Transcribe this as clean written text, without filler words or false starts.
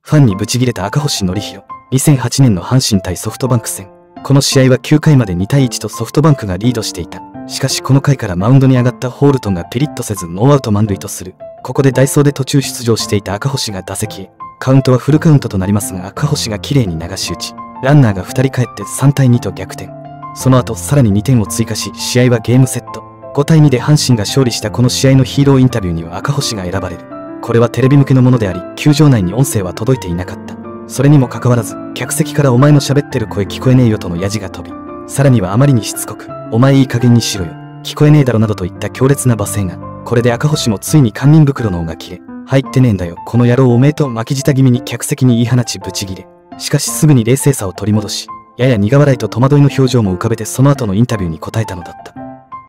ファンにブチギレた赤星憲広。2008年の阪神対ソフトバンク戦。この試合は9回まで2対1とソフトバンクがリードしていた。しかしこの回からマウンドに上がったホールトンがピリッとせずノーアウト満塁とする。ここで代走で途中出場していた赤星が打席へ。カウントはフルカウントとなりますが赤星が綺麗に流し打ち。ランナーが2人帰って3対2と逆転。その後さらに2点を追加し試合はゲームセット。5対2で阪神が勝利したこの試合のヒーローインタビューには赤星が選ばれる。これはテレビ向けのものであり、球場内に音声は届いていなかった。それにもかかわらず、客席からお前の喋ってる声聞こえねえよとのヤジが飛び、さらにはあまりにしつこく、お前いい加減にしろよ、聞こえねえだろなどといった強烈な罵声が、これで赤星もついに堪忍袋の緒が切れ、入ってねえんだよ、この野郎おめえと巻き舌気味に客席に言い放ちブチギレ。しかしすぐに冷静さを取り戻し、やや苦笑いと戸惑いの表情も浮かべてその後のインタビューに答えたのだった。